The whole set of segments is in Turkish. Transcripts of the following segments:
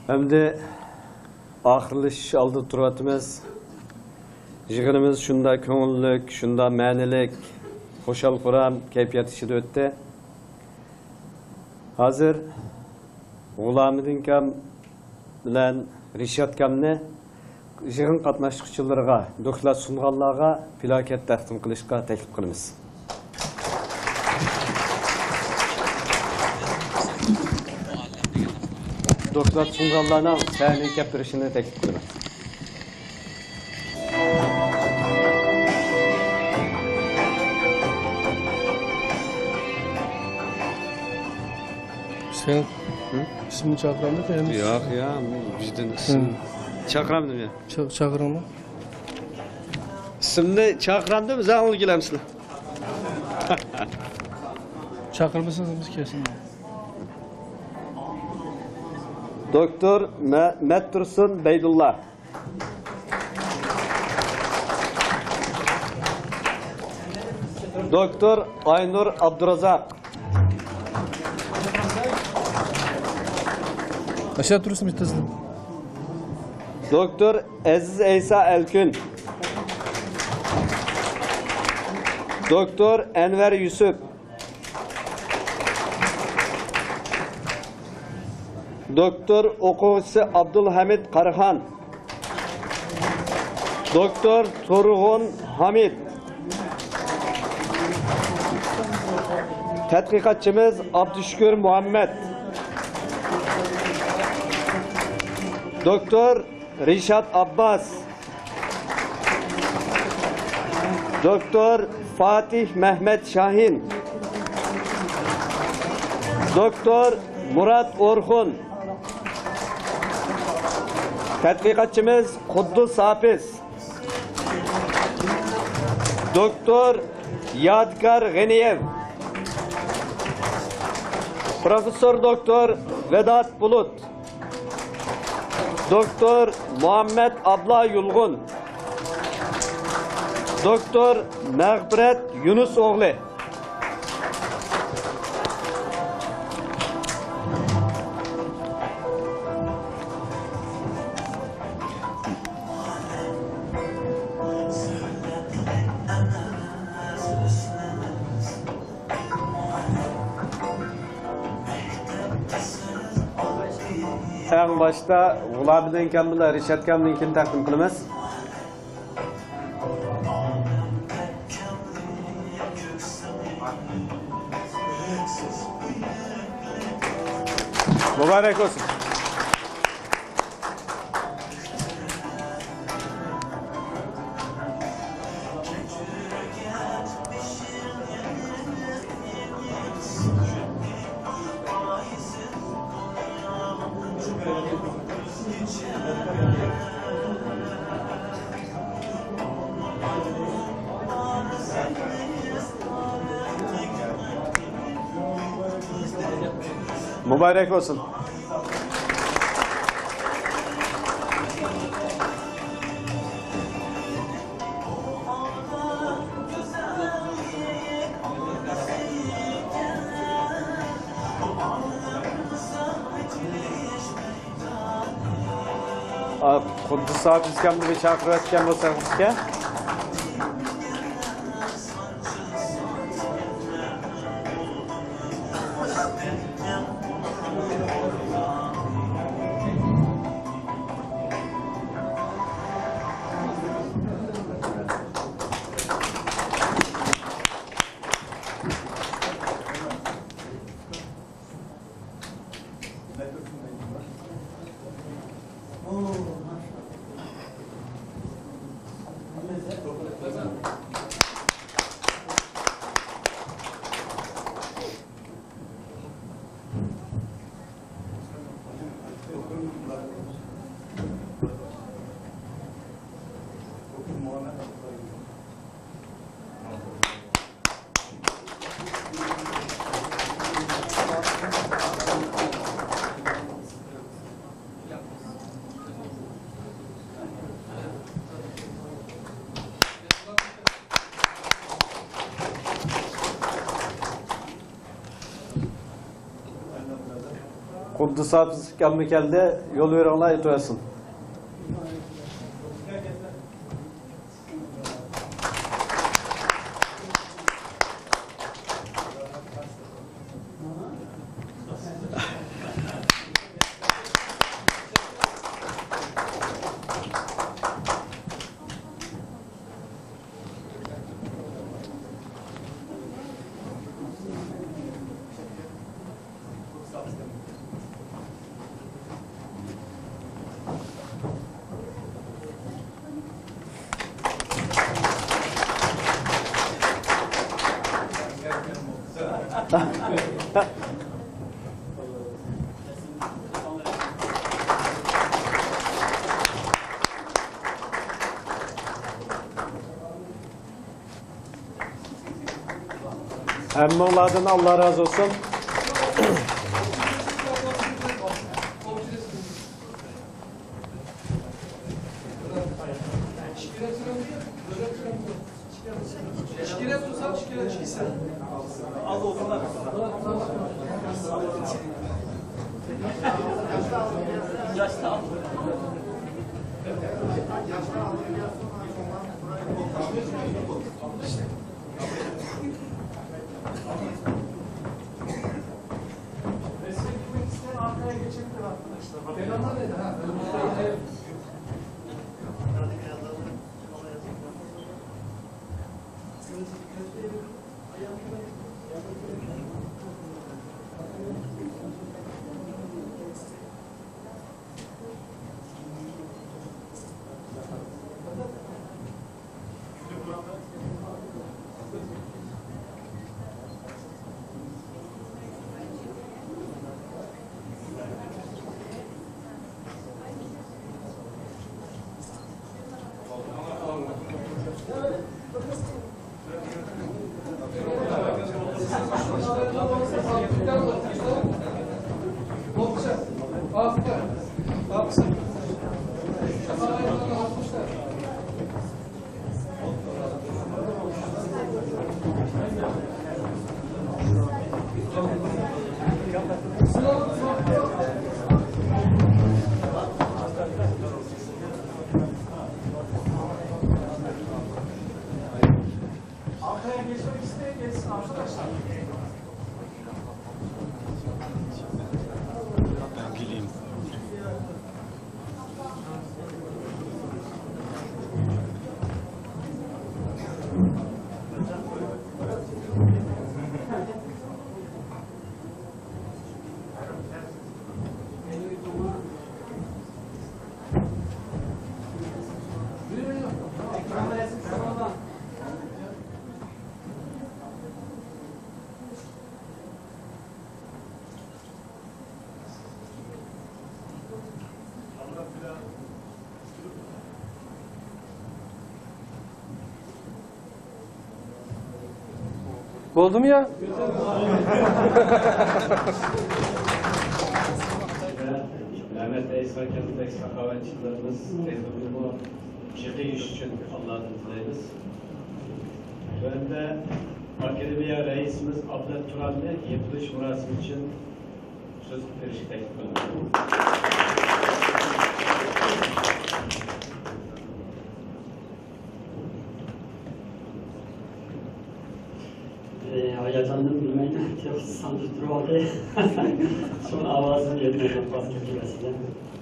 Endi ahırlış aldı turatımız. Jığınımız şunda köngüllük, şunda ma'nilik, hoşal kuram, keyfiyat işi de öttü. Hazır Gulamidin kam bilen Rişat kamni jığın qatnaşçılarga, doklat sunganlarga plaket taqdim qilishga taklif qilamiz. Doklat sunganlarning sahnaga keltirishini taklif qilaman. Sen ismini çağıramdı da yani. Yok ya, bizden isim çağıramdım ya. Çağırama. İsimni çağıramdım, zahul gelemsizlar. Çağırmasanız biz kesin. Doktor Mehmet Tursun Beydullah. Doktor Aynur Abdurazak. Aşağı durursun bir tezli. Doktor Aziz İsa Elkün. Doktor Enver Yusuf. Doktor Okuvucusu Abdülhamid Karıhan. Doktor Turgun Hamid. Tədqiqatçımız Abdüşkür Muhammed. Doktor Rişat Abbas. Doktor Fatih Mehmet Şahin. Doktor Murat Orhun. Tədqiqatçımız Kuddus Hafiz. Doktor Yadgar Ganiyev. Profesör Doktor Vedat Bulut. Doktor Muhammed Abla Yulgun. Doktor Mağbiret Yunus Oğlu. En başta Gulabidin kamla Rişat kamninkini taqdim qilamiz. Mübarek olsun. Mübarek olsun. Kuddus Hafiz kamni bir chaqirayotgan bo'lsak bizga. Abdusafız gelmekelde yol verenler yetversin. Emmoğlardan Allah razı olsun. Oldu mu ya? Mehmet Bey, Sarkent'teki sakavetçilerimiz, bu ciddi iş için Allah'ın izniyle. Ben de Akademiya Reisimiz Abdülhamid Turan'la yapılış murasimi için söz verişi teklif ediyorum. Hayacandan bilmeyene çok sandıktır oldu. Son avazım yetmeyecek başka türlüsüyle.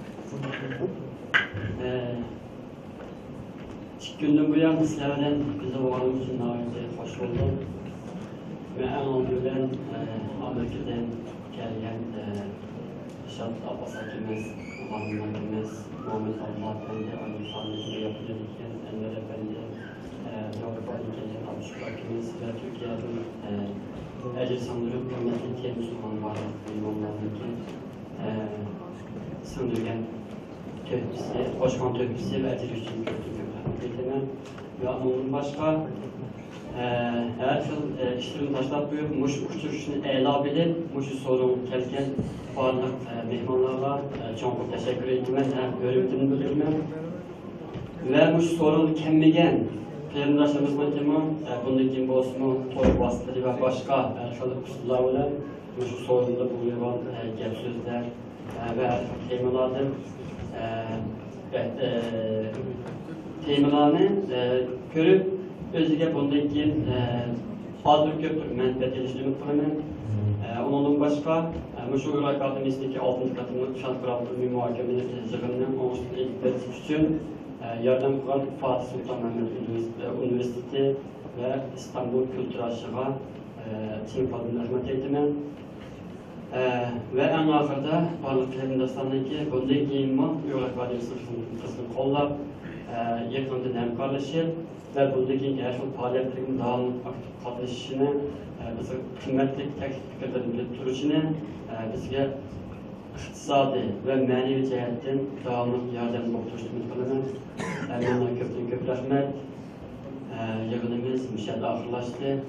İlk günden bu yan sizlerden bize oğlum için davetli hoş buldum. Ve en önceden Amerika'dan gelen Şat Abbas Hakimiz, Muhammed Hakimiz, Muhammed Allah Efendi, Ali Fahri'yi yapılırken Enver Efendi, Avrupa ülkelerinin Abdüşkür Hakimiz ve Türkiye'nin Ecel Sandırıp Memleketiye Müslüman varlık imamlarındaki Sandırgen Töhbisi, Başkan Töhbisi ve Ecel Hüseyin Kötü ve onun başka her yıl işlerini taşlap buyurup Muş uçuşunu e'la bilip Muş'u sorun kelken varlık mehmanlarla çok teşekkür etmem, görüntünü bildirmem ve Muş sorun kemmigen Peygamberimiz tema bundaki bosma toy bastırı ve başka şöyle kusurlar olan Muş sorununda bulunan gep sözler ve teymalardan teymalarını görüp özüge bundaki hazır köpür menfaat edişini kılımın. Onun başka Meşhur Irak Akademisi'ndeki 6. katılımı şans kuralları muhakemeli yığınının oluşturduğu ekipler için yardım kuran Fatih Sultan Mehmet Üniversitesi ve İstanbul Kültür Aşığı Çin Kadın Rahmet Eğitimi ve en ahırda Barlık Hindistan'daki bunday giyinme Irak Akademisi kısmını kollab yakından hemkarlaşır ve buradaki gerçek faaliyetlerin daha aktif katılışını bize kıymetli teklif fikirlerini turuşunu bizge iqtisadi ve manevi cihetten devamlı yardım oluşturduğunu kılımız. Elimden köp rahmet. Yığınımız müşahede ahırlaştı.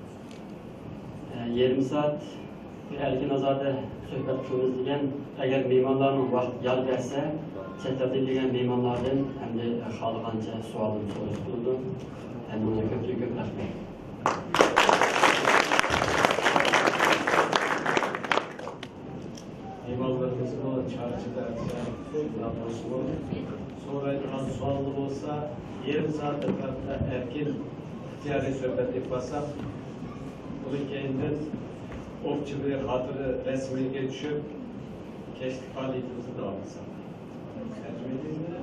20 saat erkin azade söhbet kılımız degen eğer meymanların vakit yar verse çetrede degen meymanlardan hem de halıganca sualını soruşturdu. Elimden köp rahmet. Eyvallarımızın o çarşıda olsun. Sonra suallı olsa yarım saat etrafında erken ticari sohbet yaparsak bunun kendinden okçuluğu, hatırı, resmine geçip keşke faaliyetimizi devam etsek. Tercüme edeyim mi?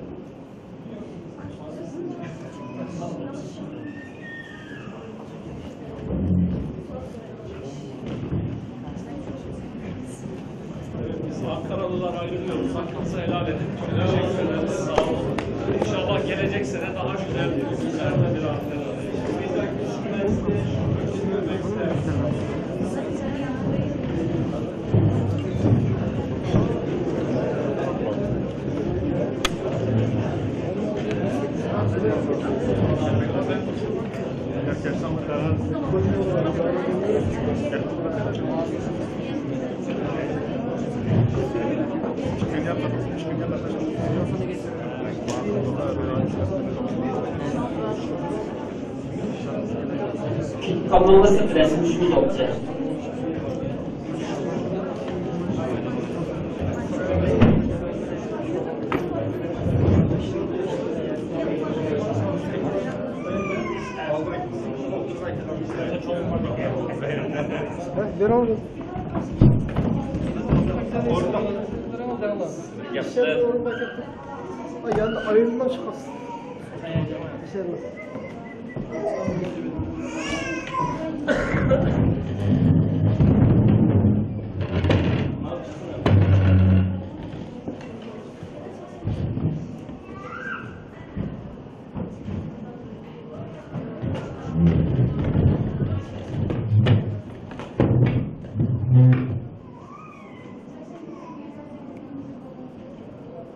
Biz Ankaralılar ayrılıyoruz. Hakkınızı helal edin. Teşekkür ederiz. Sağ olun. İnşallah gelecek sene daha güzel bir hafta. Tamamlaması resim şunu olacak. Ben oğlum. Yanında ayırma çıkarsın.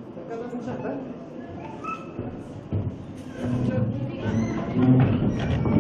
Thank you.